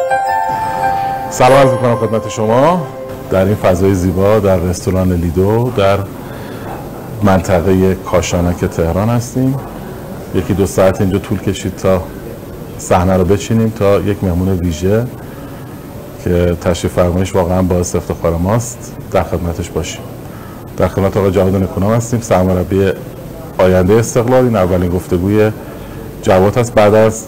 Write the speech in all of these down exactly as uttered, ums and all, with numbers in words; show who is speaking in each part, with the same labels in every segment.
Speaker 1: سلام عرض می‌کنم خدمت شما در این فضای زیبا در رستوران لیدو در منطقه کاشانک تهران هستیم. یکی دو ساعت اینجا طول کشید تا صحنه رو بچینیم تا یک مهمون ویژه که تشریف فرمایش واقعا باعث افتخار ماست در خدمتش باشیم. در خدمت آقای جواد نکونام هستیم، سرمربی آینده استقلال. این اولین گفتگوی جواد هست بعد از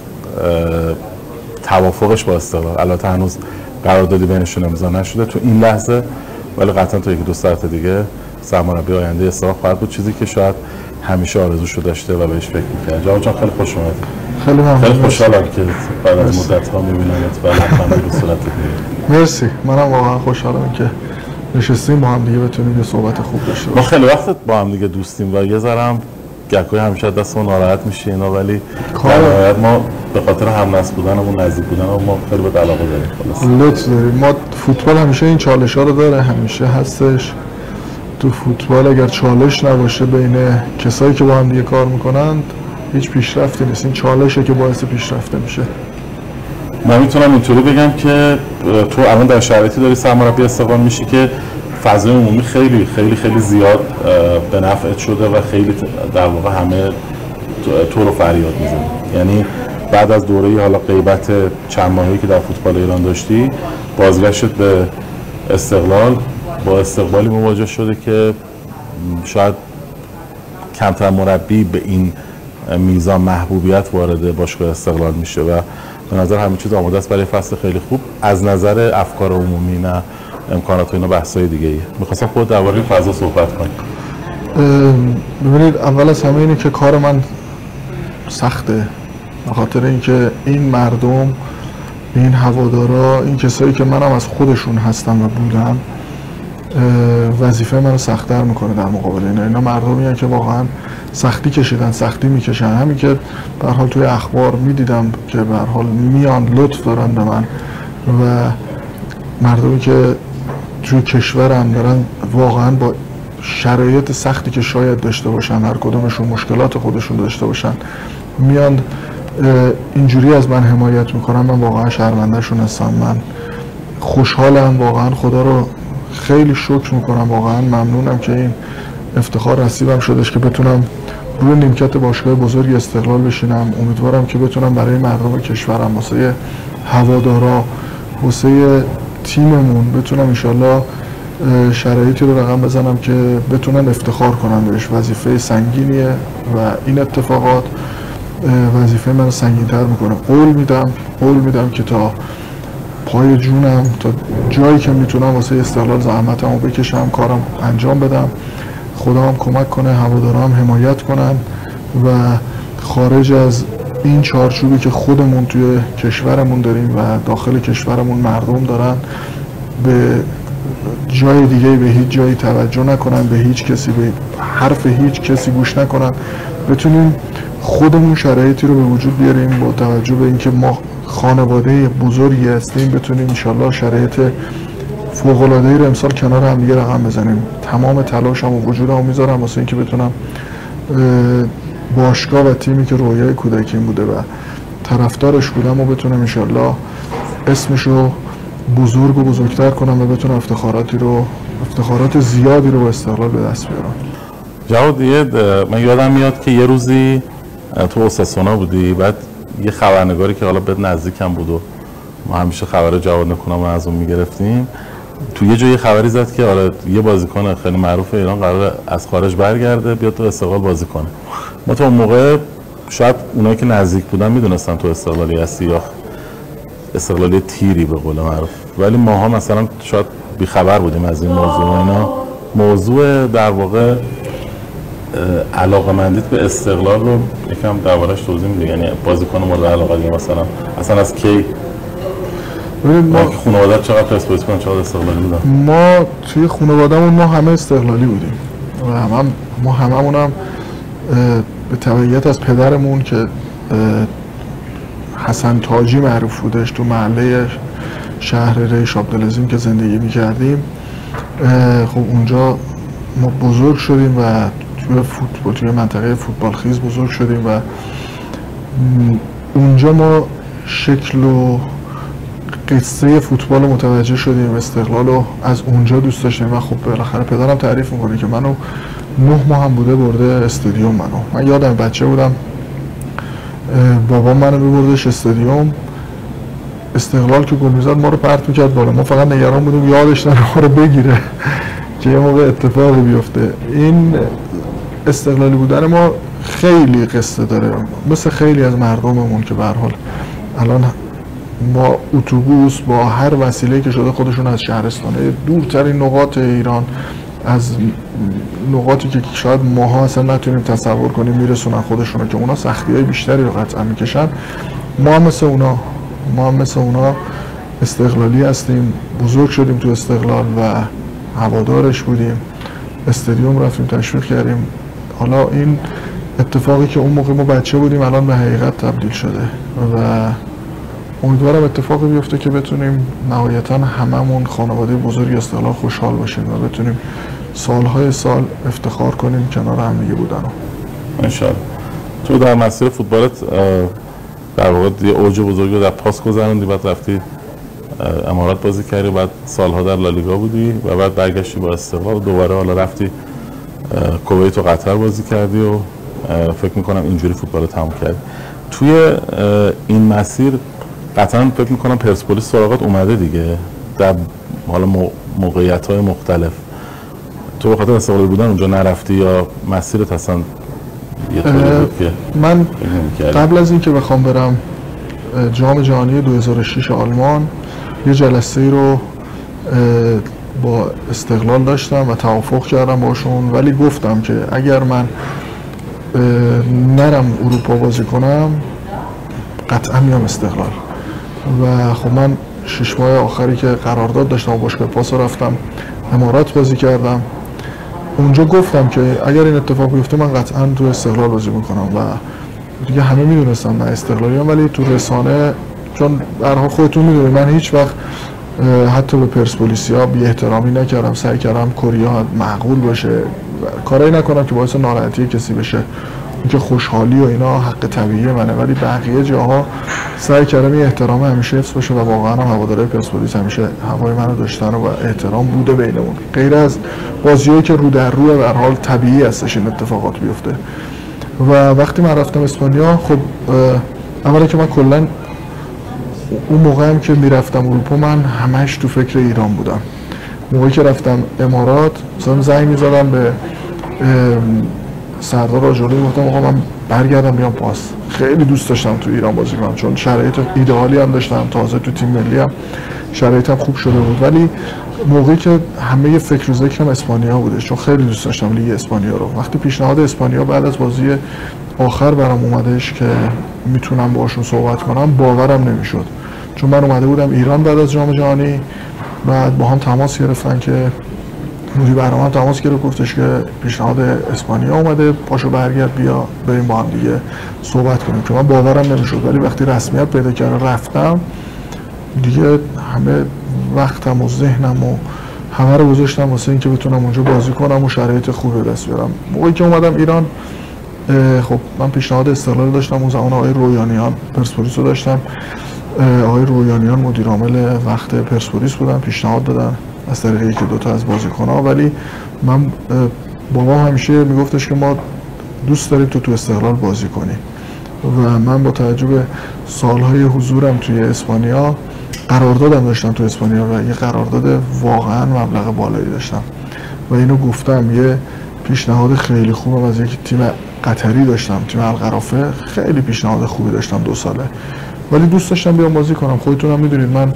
Speaker 1: توافقش با استقلال. البته هنوز قراردادی بینشون امضا نشده تو این لحظه، ولی قطعا تا یک دو ساعت دیگه سرمربی آینده استقلال خواهد بود، چیزی که شاید همیشه آرزوشو داشته و بهش فکر می‌کرد. جواد جان خیلی خوش اومدید.
Speaker 2: خیلی ممنون.
Speaker 1: خیلی خوشحالم که بعد از مدت‌ها می‌بینمت و لبخند به صورتت میاد.
Speaker 2: مرسی. منم واقعا خوشحالم که نشستیم با هم دیگه بتونیم یه صحبت خوب داشته باشیم.
Speaker 1: ما خیلی وقت با هم دیگه دوستیم و یه ذره گهگاهی همیشه دستمون ناراحت میشه اینا، ولی کار ما به خاطر هم‌نسل بودنمون نزدیک بودنمون ما خیلی به علاقه داریم. خلاص
Speaker 2: لطف داریم. ما فوتبال همیشه این چالش‌ها رو داره، همیشه هستش. تو فوتبال اگر چالش نباشه بین کسایی که با هم دیگه کار میکنند هیچ پیشرفتی نیست. این چالشه که باعث پیشرفت میشه.
Speaker 1: من میتونم اینطوری بگم که تو الان در شرایطی داری سرمربی استقلال میشی که فضای عمومی خیلی خیلی خیلی زیاد به نفعت شده و خیلی در واقع همه تو رو فریاد میزنن. یعنی بعد از دوره حالا غیبت چند ماهه‌ای که در فوتبال ایران داشتی، بازگشتت به استقلال با استقبالی مواجه شده که شاید کمتر مربی به این میزان محبوبیت وارد باشگاه استقلال میشه و به نظر همه چیز آماده است برای فصل خیلی خوب از نظر افکار عمومی، نه امکانات و اینا بحثای دیگه ایه. می‌خواستم خود درباره این فضا صحبت کنم.
Speaker 2: ببینید اول از همه اینه که کار من سخته، به خاطر اینکه این مردم، این هوادارا، این کسایی که منم از خودشون هستم و بودم، وظیفه منو سخت‌تر میکنه در مقابل اینا. اینا مردمیه که واقعا سختی کشیدن، سختی میکشن. همین که به هر حال توی اخبار میدیدم که به هر حال میان لطف دارن به من و مردمی که توی کشورم دارن واقعا با شرایط سختی که شاید داشته باشن، هر کدومشون مشکلات خودشون داشته باشن، میان اینجوری از من حمایت میکنن. من واقعا شرمنده‌شون هستم. من خوشحالم، واقعا خدا رو خیلی شکر میکنم، واقعا ممنونم که این افتخار نصیبم شدش که بتونم روی نیمکت باشگاه بزرگ استقلال بشینم. امیدوارم که بتونم برای مردم کشورم، واسه هوادارا، واسه تیممون بتونم انشالله شرایطی رو رقم بزنم که بتونن افتخار کنن بهش. وظیفه سنگینیه و این اتفاقات وظیفه من رو سنگین‌تر میکنه. قول میدم قول میدم که تا پای جونم، تا جایی که میتونم واسه استقلال زحمتمو بکشم، کارم انجام بدم، خدا هم کمک کنه، هوادارام حمایت کنن و خارج از این چارچوبی که خودمون توی کشورمون داریم و داخل کشورمون مردم دارن، به جای دیگه به هیچ جایی توجه نکنن، به هیچ کسی، به حرف هیچ کسی گوش نکنن، بتونیم خودمون شرایطی رو به وجود بیاریم با توجه به اینکه ما خانواده بزرگی هستیم، بتونیم انشالله شرایط فوق‌العاده‌ای رو امسال کنار هم دیگه رقم بزنیم. تمام تلاشم و وجودمو میذارم واسه اینکه بتونم باشگاه و تیمی که رویای کودکیم بوده و طرفدارش بودم و بتونم انشالله اسمشو بزرگ و بزرگتر کنم و بتونم افتخاراتی رو افتخارات زیادی رو با استقلال به دست بیارم.
Speaker 1: جواد، یه من یادم میاد که یه روزی تو اوساسونا بودی، بعد یه خبرنگاری که حالا به نزدیکم بود و ما همیشه خبر جواد نکونام از اون میگرفتیم، تو یه جایی خبری زد که آره یه بازیکن خیلی معروف ایران قراره از خارج برگرده بیاد تو استقلال بازی کنه. ما تو اون موقع شاید اونایی که نزدیک بودن میدونستن تو استقلالی هستی یا استقلالی تیری به قول معروف، ولی ماها مثلا شاید بیخبر بودیم از این موضوع. اینا موضوع در واقع علاقه‌مندیت به استقلال رو یکم دربارش توضیح میدی؟ یعنی بازیکن مورد علاقه دیگه مثلا اصلا از کی؟ ما خانواده چقدر پرسپولیس بودن، چقدر استقلالی بودن؟
Speaker 2: ما توی خانواده‌مون ما همه استقلالی بودیم و هم ما هممون هم به تبعیت از پدرمون که حسن تاجی معروف بودش، تو محله شهر ریش عبدالعظیم که زندگی می‌کردیم، خب اونجا ما بزرگ شدیم و توی فوتبال، توی منطقه فوتبال خیز بزرگ شدیم و اونجا ما شکل و قصه فوتبال رو متوجه شدیم، استقلال رو از اونجا دوست داشتیم و خب بالاخره پدرم تعریف میکنه که منو نه ماه هم بوده برده استادیوم. منو من یادم بچه بودم بابا منو میبردش استادیوم، استقلال که گل میزد ما رو پرت میکرد بالا، ما فقط نگران بودیم یادش نره ما رو بگیره که یه موقع اتفاقی بیفته. این استقلالی بودن ما خیلی قصه داره، مثل خیلی از مردممون که به هر حال الان ما اتوبوس با هر وسیله‌ای که شده خودشون از شهرستانه دورترین نقاط ایران، از نقاطی که شاید ماها اصلا نتونیم تصور کنیم میرسونن خودشون، که اونا سختی‌های بیشتری رو قطعا میکشن. ما هم مثل اونا ما هم مثل اونا استقلالی هستیم، بزرگ شدیم تو استقلال و هوادارش بودیم، استادیوم رفتیم تشویق کردیم. حالا این اتفاقی که اون موقع ما بچه بودیم الان به حقیقت تبدیل شده و امیدوارم اتفاقی بیفته که بتونیم نهایتاً هممون خانواده بزرگی استقلال خوشحال باشیم و بتونیم سالهای سال افتخار کنیم کنار هم دیگه بودن.
Speaker 1: انشالله. تو در مسیر فوتبالت در واقع یه اوج بزرگی رو در پاس گذروندی، بعد رفتی امارات بازی کردی، بعد سالها در لالیگا بودی و بعد برگشتی با استقلال، دوباره حالا رفتی کویت و قطر بازی کردی و فکر میکنم اینجوری فوتبال تموم کردی. توی این مسیر قطعا فکر میکنم پرسپولیس سراغت اومده دیگه در حالا موقعیت‌های مختلف. تو به خاطر استقلالی بودن اونجا نرفتی یا مسیرت اصلا یه طوری بود که
Speaker 2: من قبل از اینکه بخوام برم جام جهانی دو هزار و شش آلمان یه جلسه ای رو با استقلال داشتم و توافق کردم باشون، ولی گفتم که اگر من نرم اروپا بازی کنم قطعا میام استقلال. و خب من شش ماه آخری که قرارداد داشتم و باشگاه پاس رفتم امارات بازی کردم، اونجا گفتم که اگر این اتفاق بیفته من قطعا تو استقلال بازی میکنم و دیگه همه میدونستم من استقلالیم. ولی تو رسانه چون در حال خودتون میدونید من هیچ وقت حتی به پرسپولیسیا بی احترامی نکردم، سعی کردم کوریا معقول باشه، کارایی نکنم که باعث ناراحتی کسی بشه، اینکه خوشحالی و اینا حق طبیعی منه، ولی بقیه جاها سعی کردم این احترام همیشه حفظ باشه و واقعا هم هوادارهای پرسپولیس همیشه هوای منو داشتن و احترام بوده بینمون، غیر از بازیایی که رو در رو به هر حال طبیعی هستش این اتفاقات بیفته. و وقتی من رفتم اسپانیا، خب اولا که من کلا اون موقع هم که میرفتم اروپا من همش تو فکر ایران بودم. موقعی که رفتم امارات مثلا زنگ میزدم به سردار آجوری گفتم آقا من برگردم بیام پاس، خیلی دوست داشتم تو ایران بازی کنم چون شرایط ایدئالی هم داشتم، تازه تو تیم ملی هم شرایطم خوب شده بود. ولی موقعی که همه فکر و ذکرم اسپانیا بودش چون خیلی دوست داشتم لیگ اسپانیا رو، وقتی پیشنهاد اسپانیا بعد از بازی آخر برام اومدش که میتونم باهاشون صحبت کنم باورم نمیشد، چون من اومده بودم ایران بعد از جام جهانی، بعد با هم تماس گرفتن که مدیر برنامه تماس گرفت گفتش که پیشنهاد اسپانیا اومده پاشو برگرد بیا بریم با هم دیگه صحبت کنیم، که من باورم نمیشد. ولی وقتی رسمیت پیدا کردم رفتم دیگه همه وقتم و ذهنم و همه رو گذاشتم واسه اینکه بتونم اونجا بازی کنم و شرایط خوبی دست بیارم. موقعی که اومدم ایران خب من پیشنهاد استقلال داشتم، اون زمان آقای رویانیان پرسپولیس رو داشتم، آقای رویانیان مدیر عامل وقت پرسپولیس بودن، پیشنهاد دادن از طریق یکی دو تا از بازیکن‌ها، ولی من بابام همیشه میگفتش که ما دوست داریم تو تو استقلال بازی کنی و من با توجه به سالهای حضورم توی اسپانیا قراردادم داشتم تو اسپانیا و یه قرارداد واقعا مبلغ بالایی داشتم و اینو گفتم. یه پیشنهاد خیلی خوبم از یک تیم قطری داشتم، تیم القرافه، خیلی پیشنهاد خوبی داشتم دو ساله، ولی دوست داشتم بیام بازی کنم. خودتون هم میدونید من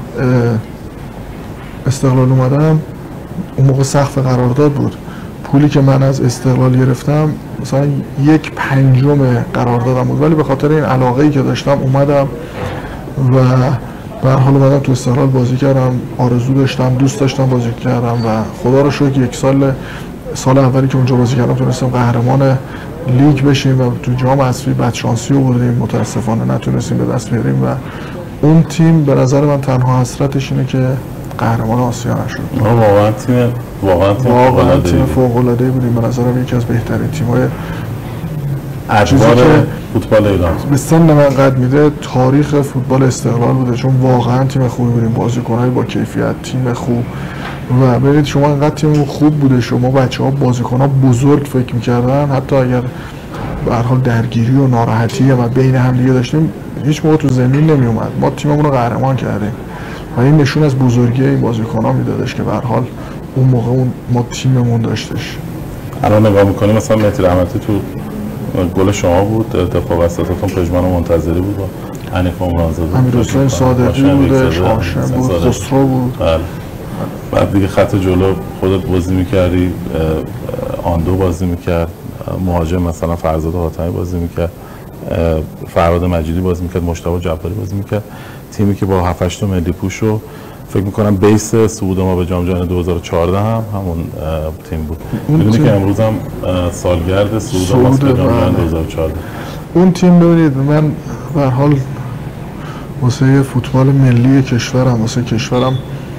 Speaker 2: استقلال اومدم اون موقع سقف قرارداد بود، پولی که من از استقلال گرفتم مثلا یک پنجم قراردادم بود، ولی به خاطر این علاقه‌ای که داشتم اومدم و به هر حال اومدم تو استقلال بازی کردم، آرزو داشتم، دوست داشتم بازی کردم و خدا رو شکر یک سال سال اولی که اونجا بازی کردم تونستم قهرمان لیگ بشیم و تو جام حذفی بدشانسی رو بردیم، متاسفانه نتونستیم به دست بیاریم و اون تیم به نظر من تنها حسرتش اینه که قهرمان آسیا نشد.
Speaker 1: واقعا تیم واقعا تیم
Speaker 2: واقعا تیم فوق‌العاده‌ای بودیم، به نظرم یکی از بهترین تیم‌های
Speaker 1: ادوار فوتبال ایران
Speaker 2: به سن من قد میده تاریخ فوتبال استقلال بوده، چون واقعا تیم خوبی بودیم، بازیکن‌های با کیفیت، تیم خوب. و ببینید شما اینقدر تیم خوب بوده، شما بچه‌ها بازیکن‌ها بزرگ فکر می‌کردن، حتی اگر به هر حال درگیری و ناراحتی و بین هم دیگه داشتیم هیچ موقع تو زمین نمی‌اومد، ما تیممون رو قهرمان کردیم و این نشون از بزرگی این بازیکن‌ها میدادش که به هر حال اون موقع اون ما تیممون داشتش.
Speaker 1: الان نگاه می‌کنیم مثلا مهدی رحمتی تو گل شما بود، دفاع وسطتون پژمان منتظری بود، حنیف عمرانزاده،
Speaker 2: امیرحسین صادقی بود، هاشم بود، خسرو بود.
Speaker 1: بله. بعد دیگه خط جلو خودت بازی می‌کردی، آندو بازی می‌کرد، مهاجم مثلا فرزاد حاتمی بازی می‌کرد، فرهاد مجیدی بازی می‌کرد، مجتبی جعفری بازی می‌کرد. تیمی که با هفت هشت ملی پوش رو فکر می‌کنم بیس صعود ما به جام جهانی دو هزار و چهارده هم همون تیم بود. می‌دونی که امروز هم سالگرد صعود ما به جام جهانی دو هزار و چهارده.
Speaker 2: اون تیم ببینید من به هر حال واسه فوتبال ملی کشورم، واسه کشورم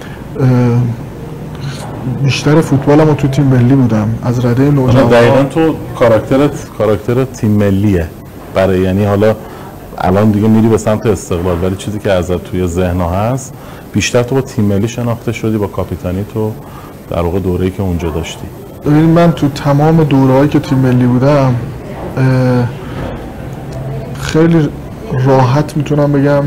Speaker 2: بیشتر فوتبالم رو تو تیم ملی بودم از رده نوجوانان.
Speaker 1: دقیقاً تو کاراکترت کاراکتر تیم ملیه برای، یعنی حالا الان دیگه میری به سمت استقلال ولی چیزی که ازت توی ذهن‌ها هست بیشتر تو با تیم ملی شناخته شدی، با کاپیتانی تو در واقع دوره‌ای که اونجا داشتی.
Speaker 2: ببین من تو تمام دوره‌هایی که تیم ملی بودم خیلی راحت میتونم بگم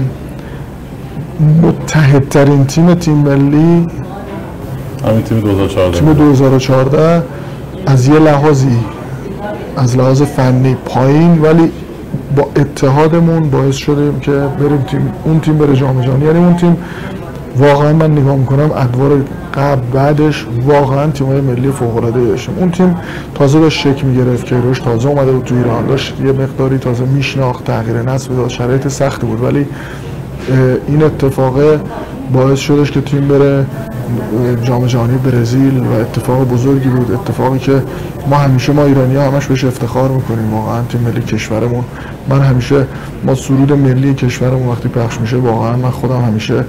Speaker 2: متحدترین تیم تیم ملی
Speaker 1: همین تیم دو هزار و چهارده
Speaker 2: تیم دو هزار و چهارده از یه لحاظی از لحاظ فنی پایین ولی با اتحادمون باعث شدیم که بریم تیم اون تیم بره جام جهانی. یعنی اون تیم واقعا من نگاه میکنم ادوار قبل بعدش واقعا تیم‌های ملی فوق‌العاده‌ای داشتیم. اون تیم تازه داشت شکل میگرفت، کیروش تازه اومده بود تو ایران، داشت یه مقداری تازه میشناخت، تغییر نسل داد، شرایط سختی بود ولی این اتفاق باعث شدش که تیم بره جام جهانی برزیل و اتفاق بزرگی بود، اتفاقی که ما همیشه ما ایرانی‌ها همش بهش افتخار میکنیم. واقعا تیم ملی کشورمون، من همیشه ما سرود ملی کشورمون وقتی پخش میشه واقعا من خودم همیشه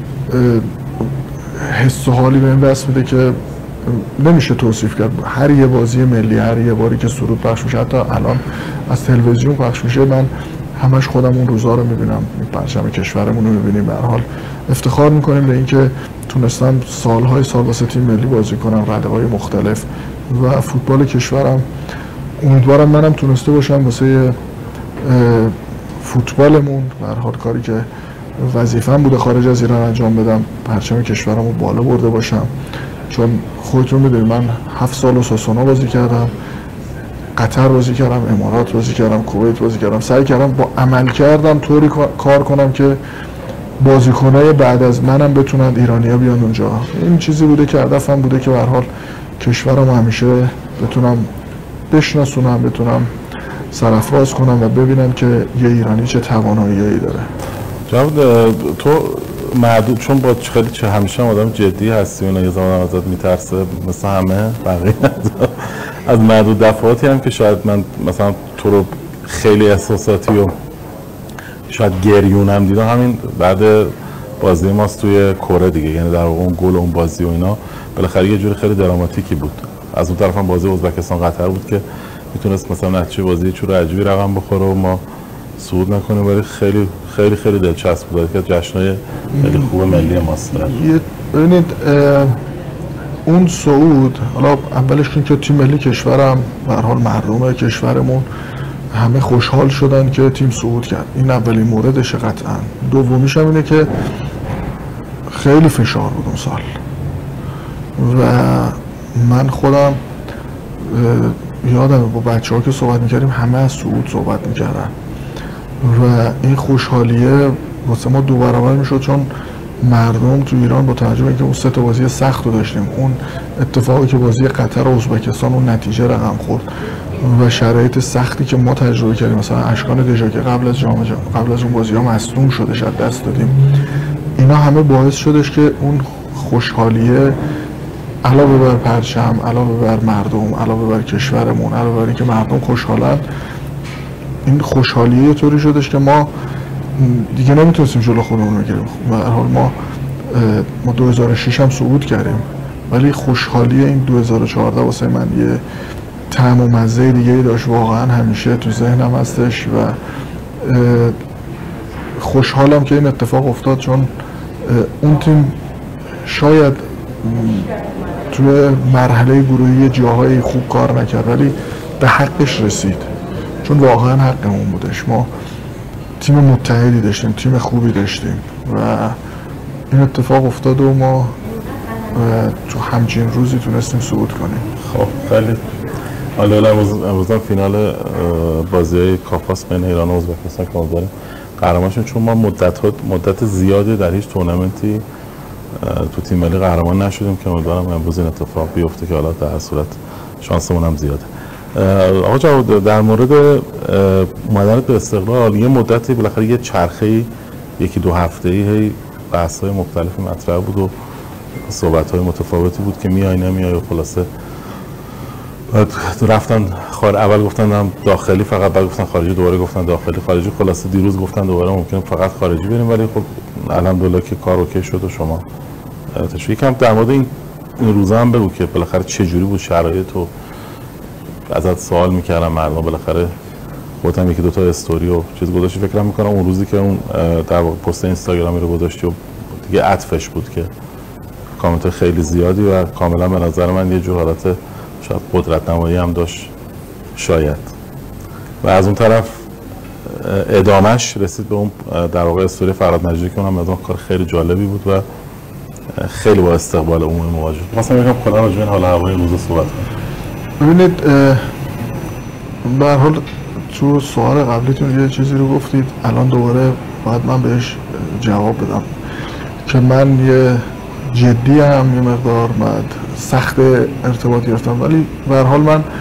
Speaker 2: حس و حالی بهم دست میده که نمیشه توصیف کرد. هر یه بازی ملی، هر یه باری که سرود پخش میشه، حتی الان از تلویزیون پخش میشه، من همش خودم اون روزا رو میبینم، پرچم کشورمون رو میبینیم. به هر حال افتخار میکنیم به اینکه تونستم سالهای سال واسه تیم ملی بازی کنم، رده‌های مختلف و فوتبال کشورم. امیدوارم منم تونسته باشم واسه فوتبالمون به هر حال کاری که وظیفه‌ام بوده خارج از ایران انجام بدم، پرچم کشورم رو بالا برده باشم. چون خودتون میدونید من هفت سال اوساسونا بازی کردم، قطر بازی کردم، امارات بازی کردم، کویت بازی کردم. سعی کردم با عمل کردم طوری کار کنم که بازیکنای بعد از منم بتونن ایرانی‌ها بیان اونجا. این چیزی بوده که هدفم بوده که به هر حال کشورم همیشه بتونم بشناسونم، بتونم سرافراز کنم و ببینم که یه ایرانی چه توانایی‌ای داره.
Speaker 1: جواد تو معدود، چون با خیلی چه همیشه آدم جدی هستی و یه زمان ازت میترسه مثل همه بقیه از معدود دفعاتی هم که شاید من مثلا تو رو خیلی احساساتی و شاید گریونم دیدم همین بعد بازی ماست توی کره دیگه، یعنی در واقع اون گل و اون بازی و اینا بالاخره یه جوری خیلی دراماتیکی بود. از اون طرف هم بازی ازبکستان قطر بود که میتونست مثلا نتیجه بازی چور عجیبی رقم بخوره و ما صعود نکنیم، ولی خیلی خیلی خیلی دلچسب بود که جشن‌های خیلی خوب ملی ماست.
Speaker 2: ببینید اون صعود، حالا اولش که تیم ملی کشورم به هر حال مردم کشورمون همه خوشحال شدن که تیم صعود کرد، این اولین موردشه قطعا. دومیش هم اینه که خیلی فشار بود اون سال و من خودم یادم با بچه ها که صحبت میکردیم همه از صعود صحبت میکردن و این خوشحالیه واسه ما دو برابر میشد، چون مردم تو ایران با توجه به اینکه اون سه تا بازی سخت رو داشتیم، اون اتفاقی که بازی قطر و ازبکستان اون نتیجه رقم خورد و شرایط سختی که ما تجربه کردیم، مثلا اشکان دژا که قبل از جام قبل از اون بازی ها مصدوم شدش از دست دادیم، اینا همه باعث شدش که اون خوشحالیه علاوه بر پرچم، علاوه بر مردم، علاوه بر کشورمون، علاوه بر اینکه مردم خوشحالن، این خوشحالیه طوری شدش که ما دیگه نمیتونستیم جلو خودمون رو بگیریم. و هر حال ما ما دو هزار و شش هم صعود کردیم، ولی خوشحالی این دو هزار و چهارده واسه من یه طعم و مزه دیگه ای داشت، واقعا همیشه تو ذهنم هستش و خوشحالم که این اتفاق افتاد، چون اون تیم شاید توی مرحله گروهی جاهای خوب کار نکرد ولی به حقش رسید، چون واقعا حقمون بودش. ما تیم متحدی داشتیم، تیم خوبی داشتیم و این اتفاق افتاد و ما تو همچین روزی تونستیم صعود کنیم.
Speaker 1: خب خیلی حالا امروز فینال بازی کافاس بین ایران و ازبکستان که داریم قهرمانشون، چون ما مدت مدت زیادی در هیچ تورنمنتی تو تیم ملی قهرمان نشدیم که امیدوارم امروز این اتفاق بیفته که حالا در صورت شانسمون هم زیاده. آقا جواد، در مورد اومدن به استقلال یه مدتی بالاخره یه چرخه‌ای یکی دو هفته‌ای هی بحث‌های مختلفی مطرح بود و صحبت‌های متفاوتی بود که میای نمیای و خلاصه رفتن خارج، اول گفتن هم داخلی فقط، بعد گفتن خارجی، دوباره گفتن داخلی خارجی، خلاصه دیروز گفتن دوباره ممکنه فقط خارجی بریم، ولی خب الحمدلله که کار اوکی شد و شما تشویق کم در مورد این این روزا هم بگو که بالاخره چه جوری بود شرایط و ازت سوال میکردم مردم، بالاخره خودم یکی دو تا استوری و چیز گذاشتی، فکر میکنم اون روزی که اون در واقع پست اینستاگرامی رو گذاشتی و دیگه عطفش بود که کامنت خیلی زیادی و کاملا به نظر من یه جور حالت شاید قدرت نمایی هم داشت شاید، و از اون طرف ادامش رسید به اون در واقع استوری فرهاد مجیدی که اونم از اون کار خیلی جالبی بود و خیلی با استقبال عمومی مواجه. مثلا میگم کلا راجع به حال هوای روز صحبت کنیم.
Speaker 2: ببینید به هر حال تو سوال قبلیتون یه چیزی رو گفتید، الان دوباره باید من بهش جواب بدم که من یه جدی هم یه مقدار بعد سخت ارتباط گرفتم، ولی به هر حال من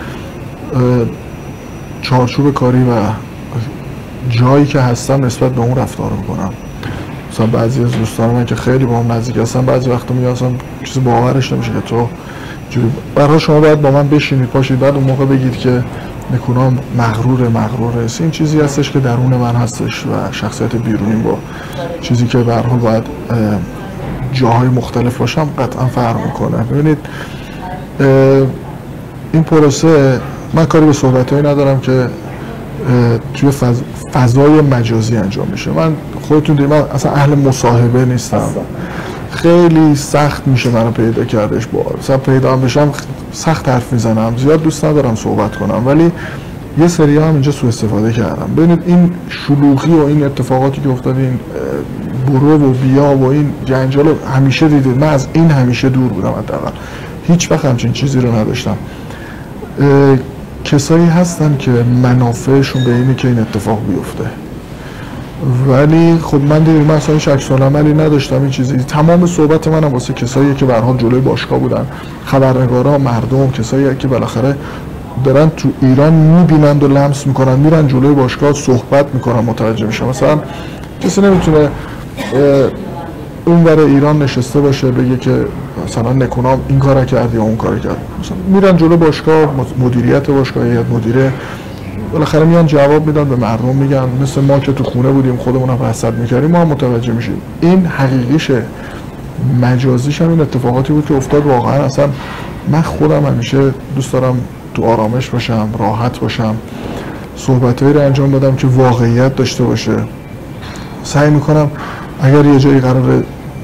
Speaker 2: چارچوب کاری و جایی که هستم نسبت به اون رفتار میکنم. مثلا بعضی از دوستان من که خیلی با هم نزدیک هستن بعضی وقتا میگن اصلا چیزی باورش نمیشه که تو جوری، به هر حال شما باید با من بشینید پاشید بعد اون موقع بگید که نکونام مغروره مغروره. این چیزی هستش که درون من هستش و شخصیت بیرونیم با چیزی که به هر حال باید جاهای مختلف باشم قطعا فرق میکنه. ببینید این پروسه من کاری به صحبتایی ندارم که توی فض... فضای مجازی انجام میشه. من خودتون دیدید من اصلا اهل مصاحبه نیستم، خیلی سخت میشه منو پیدا کردش، با مثلا پیدا هم بشم سخت حرف میزنم، زیاد دوست ندارم صحبت کنم، ولی یه سری هم اینجا سوء استفاده کردم. ببینید این شلوغی و این اتفاقاتی که افتاد، این برو و بیا و این جنجال همیشه دیدید، من از این همیشه دور بودم، حداقل هیچ وقت همچین چیزی رو نداشتم. کسایی هستن که منافعشون به اینه که این اتفاق بیفته، ولی خب من دیدم من اصلا هیچ عکس‌العملی نداشتم، این چیزی تمام صحبت منم واسه کسایی که به هر حال جلوی باشگاه بودن، خبرنگارا، مردم، کسایی که بالاخره دارن تو ایران میبینند و لمس میکنن، میرن جلوی باشگاه صحبت میکنن، متوجه میشن. مثلا کسی نمیتونه اون برای ایران نشسته باشه بگه که مثلا نکونام این کارو کرد یا اون کارو کرد. مثلا میرن جلوی باشگاه، مدیریت باشگاه یا مدیره بالاخره میان جواب میدن به مردم، میگن مثل ما که تو خونه بودیم خودمون هم رصد میکردیم ما هم متوجه میشیم. این حقیقیشه. مجازیش هم این اتفاقاتی بود که افتاد. واقعا اصلا من خودم همیشه دوست دارم تو آرامش باشم، راحت باشم، صحبتایی رو انجام بدم که واقعیت داشته باشه. سعی میکنم اگر یه جایی قراره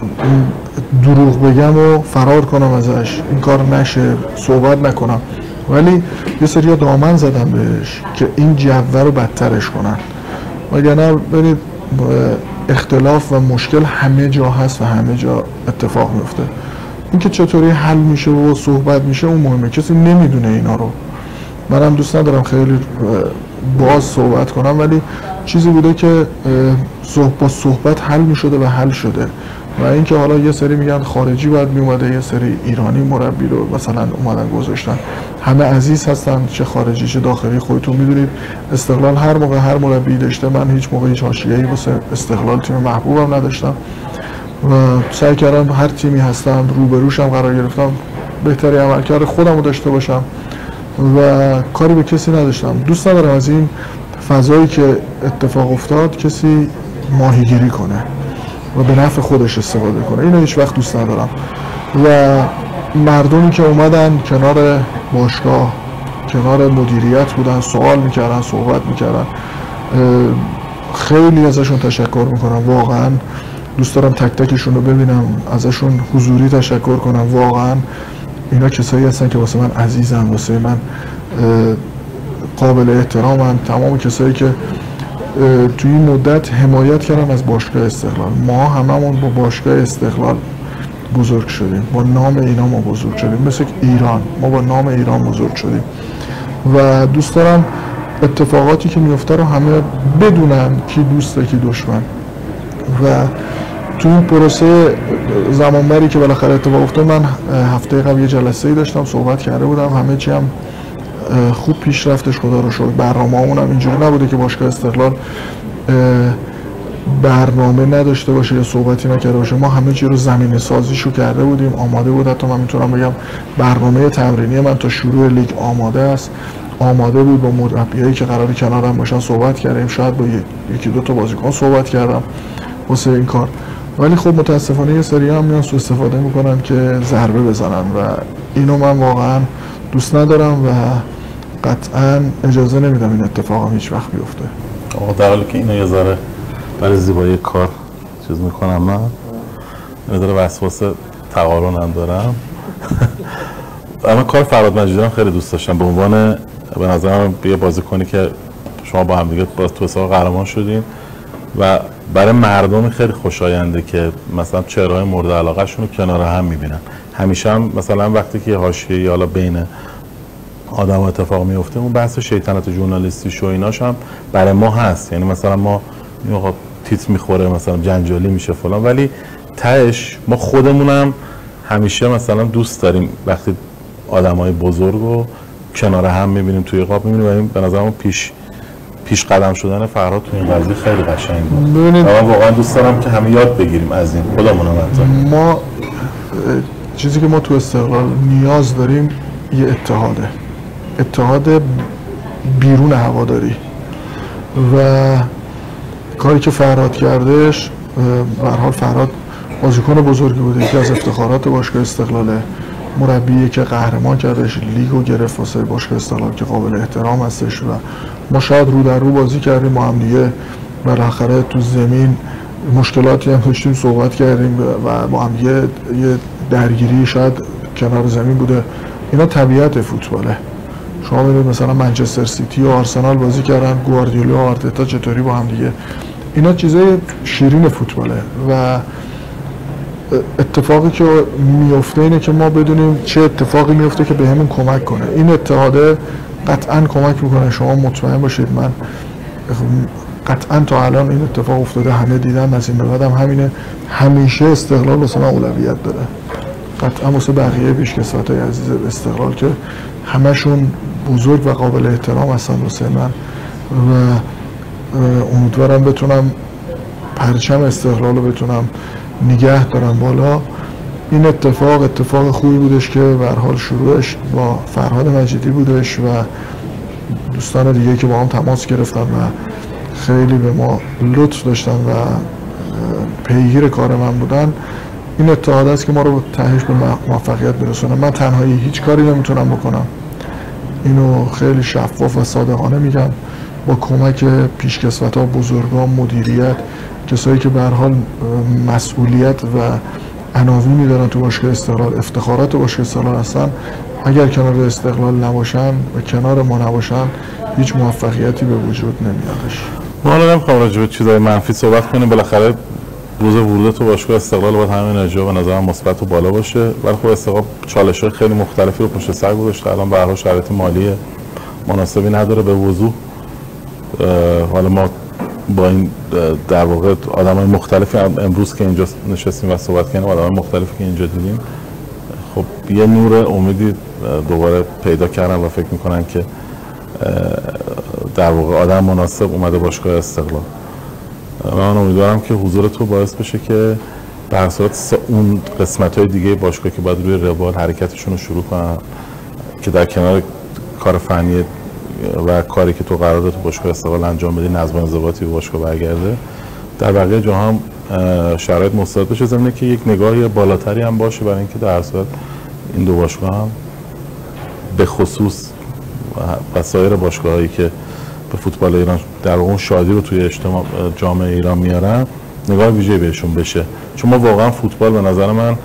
Speaker 2: دروغ بگم و فرار کنم ازش، این کار نشه، صحبت نکنم، ولی یه سری دامن زدم بهش که این جوه رو بدترش کنن. وگرنه ببینید اختلاف و مشکل همه جا هست و همه جا اتفاق میفته. اینکه چطوری حل میشه و صحبت میشه اون مهمه، کسی نمیدونه اینا رو. منم دوست ندارم خیلی باز صحبت کنم، ولی چیزی بوده که با صحبت حل میشده و حل شده. و اینکه حالا یه سری میگن خارجی باید میومده، یه سری ایرانی مربی رو مثلا اومدن گذاشتن. همه عزیز هستن، چه خارجی چه داخلی. خودتون میدونید استقلال هر موقع هر مربی داشته، من هیچ موقع هیچ حاشیه‌ای واسه استقلال تیم محبوبم نداشتم و سعی کردم هر تیمی هستم روبروشم قرار گرفتم بهتری عملکرد خودم رو داشته باشم و کاری به کسی نداشتم. دوست ندارم از این فضایی که اتفاق افتاد کسی ماهیگیری کنه و به نفع خودش استفاده کنه. اینو هیچ وقت دوست ندارم. و مردمی که اومدن کنار باشگاه کنار مدیریت بودن، سوال میکردن، صحبت میکردن. خیلی ازشون تشکر میکنم، واقعا دوست دارم تک تکشون رو ببینم، ازشون حضوری تشکر کنم. واقعا اینا کسایی هستن که واسه من عزیزن، واسه من قابل احترامن. تمام کسایی که توی این مدت حمایت کردن از باشگاه استقلال. ما هممون با باشگاه استقلال بزرگ شدیم، با نام اینا ما بزرگ شدیم، مثل ایران ما با نام ایران بزرگ شدیم و دوست دارم اتفاقاتی که میفته رو همه بدونن کی دوسته کی دشمن. و تو این پروسه زمانبری که بالاخره اتفاق افتاد، من هفته قبل یه جلسه‌ای داشتم، صحبت کرده بودم، همه چی هم خوب پیش رفتش، خدا رو شکر. برنامه‌مون هم اینجوری نبوده که باشگاه استقلال برنامه نداشته باشه یا صحبتی نکرده باشه. ما همه چی رو زمینه سازیشو کرده بودیم، آماده بود. حتی من میتونم بگم برنامه تمرینی من تا شروع لیگ آماده است، آماده بود. با مربیایی که قراره کنارم باشن صحبت کردیم، شاید با یکی دو تا بازیکن صحبت کردم واسه این کار. ولی خب متاسفانه یه سری هم میان سوء استفاده میکنن که ضربه بزنن و اینو من واقعا دوست ندارم و قطعا اجازه نمیدم این اتفاق هیچ وقت بیفته.
Speaker 1: آقا در حالی که اینو یه ذره برای زیبایی کار چیز میکنم، من یه ذره وسواس تقارن هم دارم. اما کار فرهاد مجیدی هم خیلی دوست داشتم، به عنوان به نظرم یه بازیکنی که شما با هم دیگه با تو حساب قهرمان شدین و برای مردم خیلی خوشاینده که مثلا چهره‌های مورد علاقه‌شون رو کنار هم می‌بینن. همیشه هم مثلا وقتی که حاشیه یا حالا بین آدم اتفاق میفته، اون بحث شیطنت ژورنالیستی و ایناش هم برای ما هست. یعنی مثلا ما میگه تیت میخوره، مثلا جنجالی میشه فلان، ولی تهش ما خودمونم همیشه مثلا دوست داریم وقتی آدمای بزرگ رو کنار هم میبینیم توی قاب میبینیم و این به نظرم پیش پیش قدم شدن فرهاد تو این قضیه خیلی قشنگ بود. من واقعا دوست دارم که همه یاد بگیریم از این، خودمون هم.
Speaker 2: ما چیزی که ما تو استقلال نیاز داریم یه اتحاده، اتحاد بیرون هواداری و کاری که فرهاد کردش. به هر حال فرهاد بازیکن بزرگی بوده، یکی از افتخارات باشگاه استقلاله، مربی که قهرمان کردش، لیگو گرفت واسه باشگاه استقلال که قابل احترام هستش و ما شاید رو در رو بازی کردیم با هم دیگه، بالاخره تو زمین مشکلاتی هم داشتیم، صحبت کردیم و با هم یه درگیری شاید کنار زمین بوده. اینا طبیعت فوتباله. شما ببینید مثلا منچستر سیتی و آرسنال بازی کردن، گواردیولا و آرتتا چطوری با هم دیگه، اینا چیزای شیرین فوتباله و اتفاقی که میفته اینه که ما بدونیم چه اتفاقی میفته که بهمون کمک کنه. این اتحاده قطعا کمک میکنه. شما مطمئن باشید من قطعا تا الان این اتفاق افتاده، همه دیدن، از این به بعدم همینه. همیشه استقلال واسه من اولویت داره، قطعا واسه بقیه پیشکسوتای عزیز استقلال که همشون بزرگ و قابل احترام هستن واسه من و امیدوارم بتونم پرچم استقلال رو بتونم نگه دارم بالا. این اتفاق اتفاق خوبی بودش که به هر حال شروعش با فرهاد مجیدی بودش و دوستان دیگه که با هم تماس گرفتن و خیلی به ما لطف داشتن و پیگیر کار من بودن. این اتحاد است که ما رو تهش به موفقیت برسونه. من تنهایی هیچ کاری نمیتونم بکنم، اینو خیلی شفاف و صادقانه میگم. با کمک پیشکسوت‌ها، بزرگان، مدیریت، کسایی که به هر حال مسئولیت و عناوینی دارن تو باشگاه استقلال، افتخارات باشگاه استقلال هستن، اگر کنار استقلال نباشن و کنار ما نباشن هیچ موفقیتی به وجود نمیادش.
Speaker 1: ما حالا نمیخوام راجع به چیزای منفی صحبت کنیم، بالاخره روز ورود تو باشگاه استقلال باید همه انرژی‌ها به نظرم مثبت و بالا باشه، ولی خب استقلال چالش‌های خیلی مختلفی رو پشت سر گذاشته. الان به هر حال شرایط مالی مناسبی نداره به وضوح. حالا ما با این در واقع آدمای مختلفی امروز که اینجا نشستیم و صحبت کردیم، آدمای مختلفی که اینجا دیدیم، خب یه نور امیدی دوباره پیدا کردن و فکر میکنن که در واقع آدم مناسب اومده باشگاه استقلال. من امیدوارم که حضور تو باعث بشه که به هر صورت اون قسمت‌های دیگه باشگاه که باید روی روال حرکتشون رو شروع کنن، که در کنار کار فنی و کاری که تو قراره تو باشگاه استقلال انجام بدی، نظم و انضباطی به باشگاه برگرده، در بقیه جاها هم شرایط مثبت بشه، زمینه که یک نگاهی بالاتری هم باشه برای اینکه در صورت این دو باشگاه هم به خصوص و سایر باشگاهایی که به فوتبال ایران در اون شادی رو توی اجتماع جامعه ایران میارن نگاه ویژه‌ای بهشون بشه، چون ما واقعا فوتبال به نظر من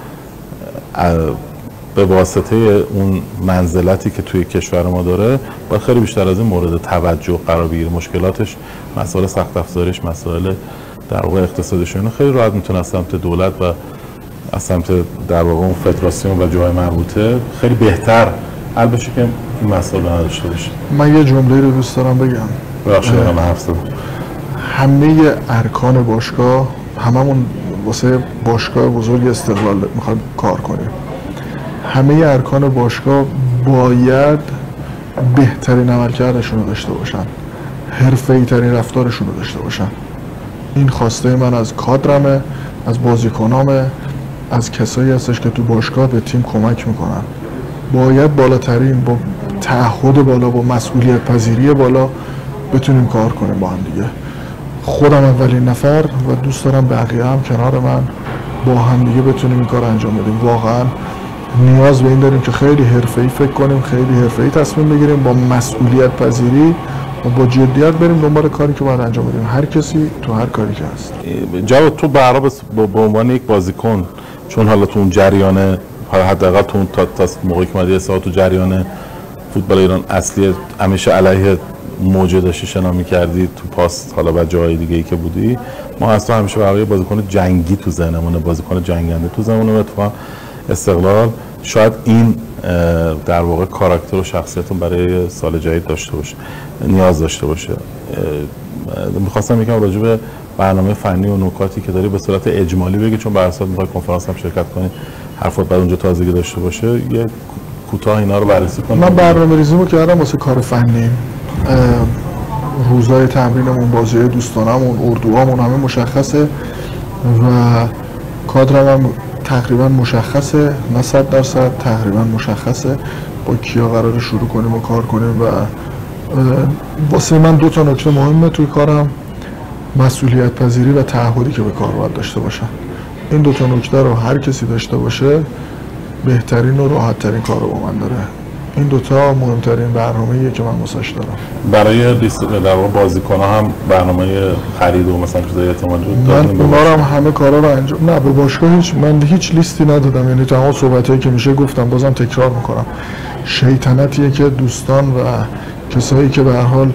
Speaker 1: به واسطه اون منزلتی که توی کشور ما داره باید خیلی بیشتر از این مورد توجه قرار بگیره. مشکلاتش، مسائل سخت افزاریش، مسائل در واقع اقتصادش اینا خیلی راحت میتونه از سمت دولت و از سمت در واقع اون فدراسیون و جای مربوطه خیلی بهتر حل بشه که این مسائل نداشته باشه.
Speaker 2: من یه جمله رو دوست دارم بگم.
Speaker 1: بخشید من حرف زدم.
Speaker 2: همه ارکان باشگاه، هممون واسه باشگاه بزرگ استقلال میخوایم کار کنیم. همه ارکان باشگاه باید بهترین عملکردشون رو داشته باشن، حرفه‌ای ترین رفتارشون رو داشته باشن. این خواسته من از کادرمه، از بازیکنامه، از کسایی هستش که تو باشگاه به تیم کمک میکنن. باید بالاترین، با تعهد بالا، با مسئولیت پذیری بالا بتونیم کار کنیم با هم دیگه. خودم اولین نفر و دوست دارم بقیه هم کنار من با هم دیگه بتونیم این کار انجام بدیم. واقعا نیاز به این داریم که خیلی حرفه‌ای فکر کنیم، خیلی حرفه‌ای تصمیم بگیریم، با مسئولیت پذیری و با جدیت بریم دنبال کاری که باید انجام بدیم، هر کسی تو هر کاری که هست.
Speaker 1: جواد تو برای به عنوان یک بازیکن، چون حالا تو اون جریان، حداقل تو اون تا تا موقعی که اومدی ساعت تو جریان فوتبال ایران اصلی همیشه علیه موجه داشتی شنا می‌کردی تو پاس، حالا بعد جای دیگه ای که بودی، ما اصلا همیشه برای بازیکن جنگی تو ذهنمونه، بازیکن جنگنده تو ذهنمونه. اتفاقا استقلال شاید این در واقع کاراکتر و شخصیتون برای سال جدید داشته باشه، نیاز داشته باشه. می‌خواستم یکم راجع به برنامه فنی و نکاتی که داری به صورت اجمالی بگی، چون به هر صورت می‌خوای کنفرانس هم شرکت کنی، حرفات بعد اونجا تازگی داشته باشه. یه کوتاه اینا رو بررسی کن.
Speaker 2: من برنامه‌ریزیمو کردم واسه کار فنی. روزهای تمرینمون، بازی‌های دوستانمون، اردوهامون همه مشخصه و کادرم هم تقریبا مشخصه، نه صد درصد تقریبا مشخصه با کیا قراره شروع کنیم و کار کنیم. و واسه من دو تا نکته مهمه توی کارم: مسئولیت پذیری و تعهدی که به کار باید داشته باشم. این دو تا نکته رو هر کسی داشته باشه بهترین و راحت ترین کار رو با من داره. این دوتا مهمترین برنامه‌ایه که من واسش دارم.
Speaker 1: برای لیست در واقع بازیکن‌ها هم برنامه خرید و مثلا چیزای احتمالی داریم؟
Speaker 2: من اونها هم همه کارا رو انجام، نه به باشگاه هیچ، من هیچ لیستی ندادم. یعنی تمام صحبتایی که میشه گفتم، بازم تکرار میکنم. شیطنتیه که دوستان و کسایی که به هر حال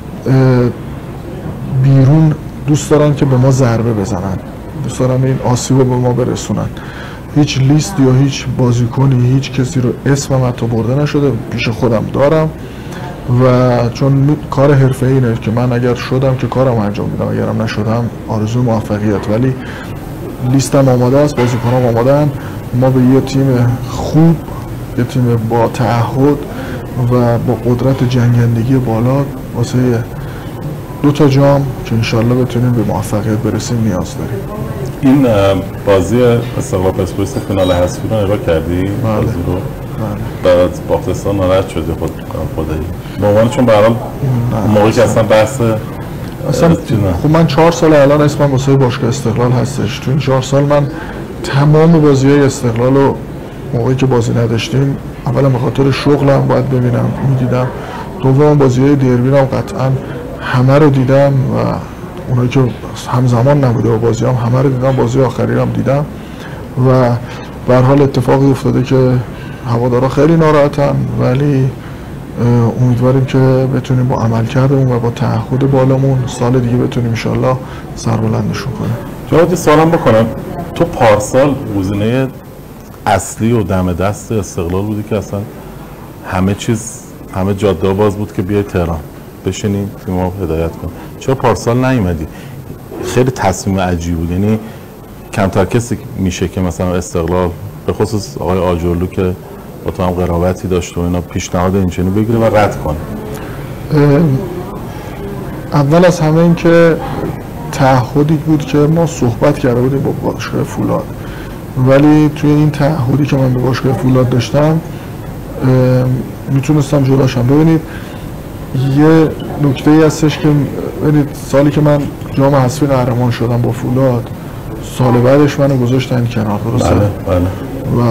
Speaker 2: بیرون دوست دارن که به ما ضربه بزنن، دوست دارن این آسیب رو به ما برسونن. هیچ لیست یا هیچ بازیکنی، هیچ کسی رو اسمم حتی برده نشده، پیش خودم دارم و چون کار حرفه‌ای اینه که من اگر شدم که کارم انجام میدم، اگرم نشدم آرزوی موفقیت. ولی لیستم آماده است، بازیکنام آماده‌ان. ما به یه تیم خوب، یه تیم با تعهد و با قدرت جنگندگی بالا واسه دو تا جام که انشالله بتونیم به موفقیت برسیم نیاز داریم.
Speaker 1: این بازی استقلال پرسپولیس فینال حذفی رو نگاه کردی؟
Speaker 2: بله.
Speaker 1: بازی رو
Speaker 2: بله.
Speaker 1: بعد باختستان ناراحت شدی خود خدایی به عنوان، چون به هر حال موقعی که اصلا بحث
Speaker 2: اصلا خب من چهار سال الان اسمم واسه باشگاه استقلال هستش. تو این چهار سال من تمام بازی‌های استقلال رو موقعی که بازی نداشتیم، اولا به خاطر شغلم باید ببینم، می‌دیدم. دوم بازی‌های دربی رو قطعاً همه رو دیدم و اونایی که همزمان نبوده و بازی هم همه رو دیدم، بازی آخری هم دیدم و به هر حال اتفاقی افتاده که هوادارا خیلی ناراحتن، ولی امیدواریم که بتونیم با عملکردمون و با تعهد بالامون سال دیگه بتونیم ان شاءالله سربلندشون کنیم.
Speaker 1: جواد سوالم بکنم، تو پارسال گزینه اصلی و دم دست استقلال بودی که اصلا همه چیز، همه جاده باز بود که بیای تهران بشینیم تیم رو هدایت کن. چرا پارسال نیومدی؟ خیلی تصمیم عجیب بود. یعنی کمتر کسی میشه که مثلا استقلال به خصوص آقای آجرلو که با تو هم قرابتی داشت و اینا پیشنهاد اینچنین بگیره و رد کنه.
Speaker 2: اول از همه این که تعهدی بود که ما صحبت کرده بودیم با باشگاه فولاد، ولی توی این تعهدی که من به باشگاه فولاد داشتم میتونستم جلاشم. ببینید یه نکته ای هستش که ببینید سالی که من جام حذفی قهرمان شدم با فولاد، سال بعدش منو گذاشتن کنار، درسته؟
Speaker 1: بله بله.
Speaker 2: و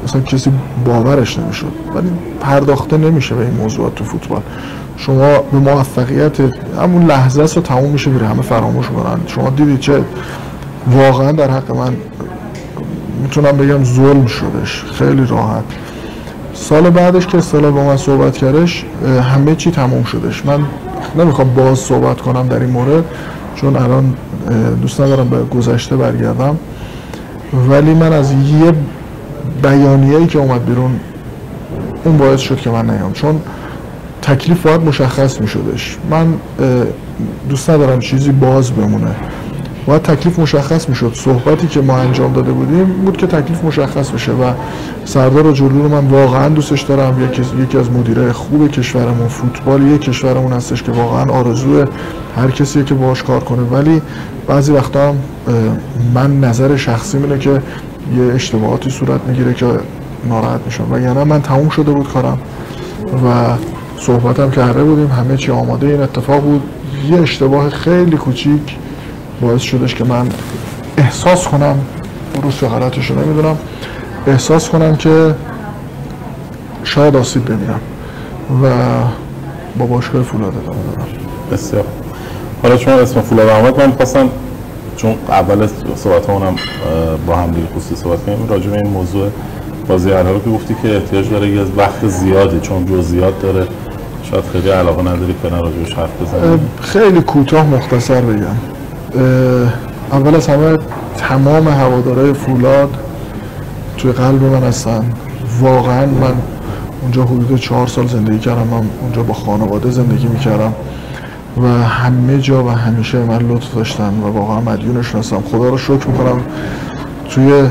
Speaker 2: مثلا کسی باورش نمیشد، ولی پرداخته نمیشه به این موضوعات تو فوتبال. شما به موفقیت همون لحظه است و تموم میشه میره، همه فراموش میکنن. شما دیدید چه واقعا در حق من میتونم بگم ظلم شدش خیلی راحت. سال بعدش که استقلال با من صحبت کردش همه چی تموم شدش. من نمیخوام باز صحبت کنم در این مورد چون الان دوست ندارم به گذشته برگردم، ولی من از یه بیانیه‌ای که اومد بیرون اون باعث شد که من نیام، چون تکلیف باید مشخص میشدش. من دوست ندارم چیزی باز بمونه، باید تکلیف مشخص میشد. صحبتی که ما انجام داده بودیم بود که تکلیف مشخص بشه و سردار جلو رو من واقعا دوستش دارم. یکی یکی از مدیرای خوب کشورمون، فوتبال یک کشورمون هستش که واقعا آرزوی هر کسیه که باهاش کار کنه، ولی بعضی وقتا هم من نظر شخصی اینه که یه اشتباهاتی صورت میگیره که ناراحت میشم و یعنی من تموم شده بود کارم و صحبتم کرده بودیم، همه چی آماده این اتفاق بود. یه اشتباه خیلی کوچیک باعث شدش که من احساس کنم، درست یا غلطش رو نمیدونم، احساس کنم که شاید آسیب ببینم و با باشگاه فولاد ادامه دادم.
Speaker 1: بسیار. حالا چون اسم فولاد آمد، من می‌خواستم چون اول صحبتمونم با هم دیگه خصوصی صحبت کنیم راجع به این موضوع بازی هر که گفتی که احتیاج داره یه وقت زیادی چون جزئیات داره، شاید خیلی علاقه نداری که راجعش حرف بزنیم.
Speaker 2: خیلی کوتاه مختصر بگم. اول از همه تمام هوادارهای فولاد توی قلب من هستن. واقعا من اونجا حدود چهار سال زندگی کردم، من اونجا با خانواده زندگی میکردم و همه جا و همیشه من لطف داشتن و واقعا مدیونشون هستم. خدا رو شکر میکنم توی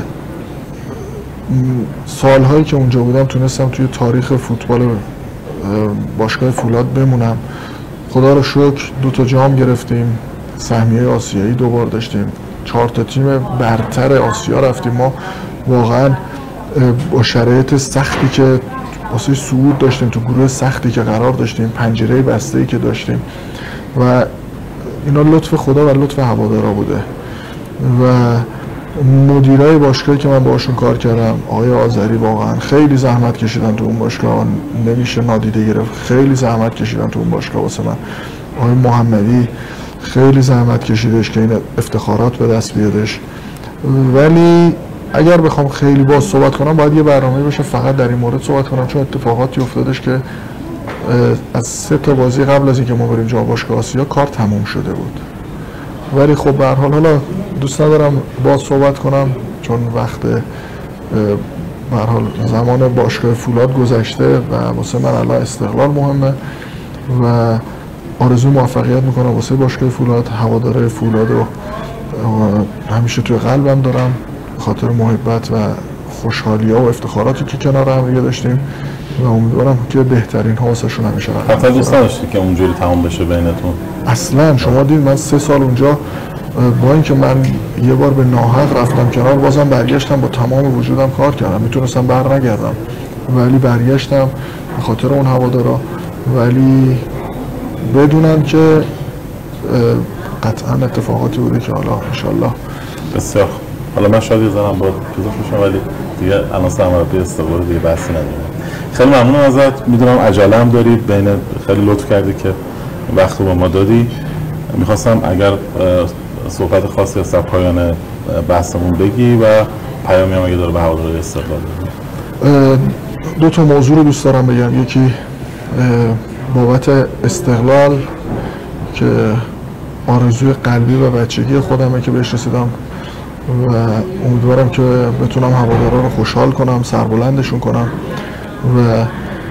Speaker 2: سالهایی که اونجا بودم تونستم توی تاریخ فوتبال باشگاه فولاد بمونم. خدا رو شکر دو تا جام گرفتیم، سهمیه آسیایی دوبار داشتیم، چهار تا تیم برتر آسیا رفتیم. ما واقعا با شرایط سختی که واسه صعود داشتیم، تو گروه سختی که قرار داشتیم، پنجره بسته‌ای که داشتیم و اینا لطف خدا و لطف هوادارا بوده و مدیرای باشگاهی که من باشون کار کردم، آقای آذری واقعا خیلی زحمت کشیدن تو اون باشگاه، نمیشه نادیده گرفت. خیلی زحمت کشیدن تو اون باشگاه واسه من. آقای محمدی خیلی زحمت کشیدش که این افتخارات به دست بیادش. ولی اگر بخوام خیلی باز صحبت کنم باید یه برنامه بشه فقط در این مورد صحبت کنم، چون اتفاقاتی افتادش که از سه تا بازی قبل از اینکه ما بریم جام باشگاه آسیا کار تموم شده بود. ولی خب به هر حال حالا دوست ندارم باز صحبت کنم چون وقت به هر حال زمان باشگاه فولاد گذشته و واسه من الان استقلال مهمه و آرزو موفقیت میکنم واسه باشگاه فولاد. هواداره فولاد رو همیشه توی قلبم دارم خاطر محبت و خوشحالی ها و افتخاراتی که کنار هم دیگه داشتیم و امیدوارم که بهترین ها واسهشون همیشه رقم.
Speaker 1: حتی دوست نداشتی که اونجوری تمام بشه بینتون؟
Speaker 2: اصلا شما دید من سه سال اونجا با اینکه من یه بار به ناحق رفتم کنار بازم برگشتم با تمام وجودم کار کردم، میتونستم بر نگردم ولی برگشتم به خاطر اون هوادارا، ولی بدونم که قطعا اتفاقاتی بوده که حالا انشالله.
Speaker 1: بسیار. حالا من شاید یه زنم باید پیزا خوشم ولی دیگه الان سرمربی استقلال دیگه بحثی نداریم. خیلی ممنونم ازت، میدونم عجله هم داری، بین خیلی لطف کردی که وقت رو با ما دادی. میخواستم اگر صحبت خاصی از پایان بحثمون بگی و پیامی هم اگه داره به هوادارهای استقلال بگی.
Speaker 2: دو تا موضوع رو دوست دارم بگم. یکی بابت استقلال که آرزوی قلبی و بچگی خودمه که بهش رسیدم و امیدوارم که بتونم هوادارا رو خوشحال کنم، سربلندشون کنم و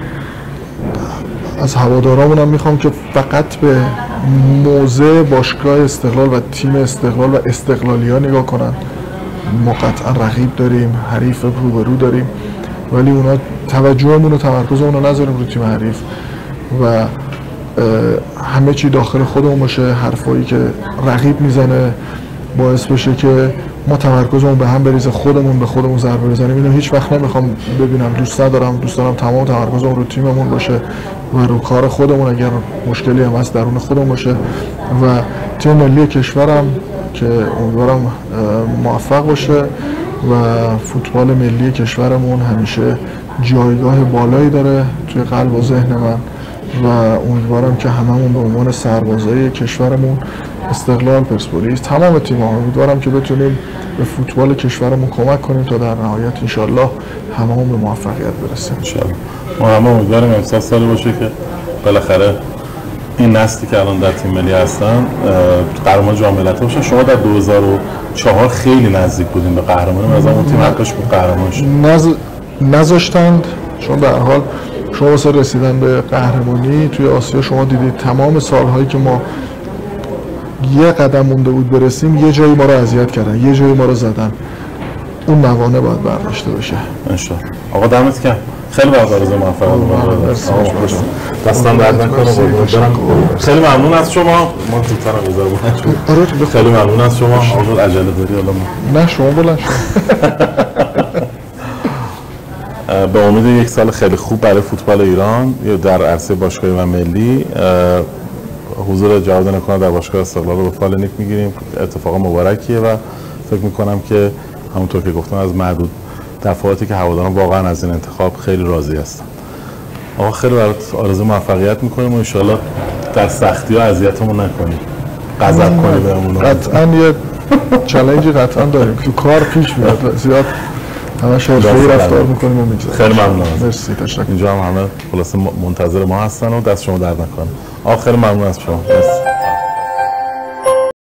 Speaker 2: از هوادارامونم میخوام که فقط به موضع باشگاه استقلال و تیم استقلال و استقلالی ها نگاه کنن. ما قطعا رقیب داریم، حریف روبرو داریم، ولی اونا توجهمون و تمرکزمون رو نذاریم رو تیم حریف و همه چی داخل خودمون باشه. حرفایی که رقیب میزنه باعث بشه که ما تمرکزمون به هم بریزه، خودمون به خودمون ضربه بزنیم. اینو هیچ وقت نمیخوام ببینم، دوست ندارم. دوست دارم تمام تمرکزمون رو تیممون باشه و رو کار خودمون، اگر مشکلی هم هست درون خودمون باشه و تیم ملی کشورم که امیدوارم موفق باشه و فوتبال ملی کشورمون همیشه جایگاه بالایی داره توی قلب و ذهن من و امیدوارم که هممون به عنوان سربازای کشورمون، استقلال، پرسپولیس، تمام تیم‌ها، امیدوارم که بتونیم به فوتبال کشورمون کمک کنیم تا در نهایت انشالله هممون به موفقیت برسیم.
Speaker 1: انشالله. ما هم امیدواریم امسال سالی باشه که بالاخره این نسلی که الان در تیم ملی هستن قهرمان جام ملت‌ها باشن. شما در دو هزار و چهار خیلی نزدیک بودین به قهرمانی، از اون تیم حقش بود قهرمان شد.
Speaker 2: نز... نذاشتند، چون به هر حال شما واسه رسیدن به قهرمانی توی آسیا شما دیدید تمام سالهایی که ما یه قدم مونده بود برسیم یه جایی ما رو اذیت کردن، یه جایی ما رو زدن. اون موانع باید برداشته بشه.
Speaker 1: انشالله. آقا دمت گرم. خیلی برات آرزوی موفقیت می‌کنم. دستم درد نکنه. خیلی ممنون از شما. ما زودتر هم بذار بود. خیلی ممنون از شما. آقا عجله داری حالا ما.
Speaker 2: نه شما بلند شو.
Speaker 1: به امید یک سال خیلی خوب برای فوتبال ایران در عرصه باشگاهی و ملی، حضور جواد نکونا در باشگاه استقلال رو به فال نیک میگیریم. اتفاق مبارکیه و فکر میکنم که همونطور که گفتم از معدود دفعاتی که هواداران واقعا از این انتخاب خیلی راضی هستن. آقا خیلی برات آرزوی موفقیت میکنیم و ان شاءالله در سختی ها اذیتمون نکنیم، غضب کنی بهمون.
Speaker 2: قطعا یه چالنجی قطعا داریم تو کار پیش میاد، زیاد همش حرفه‌ای رفتار میکنیم و میگذاریم.
Speaker 1: خیلی ممنونم.
Speaker 2: مرسی، تشکر.
Speaker 1: اینجا هم همه خلاصه منتظر ما هستن و دست شما درد نکنه. آخر ممنون از شما. مرسی.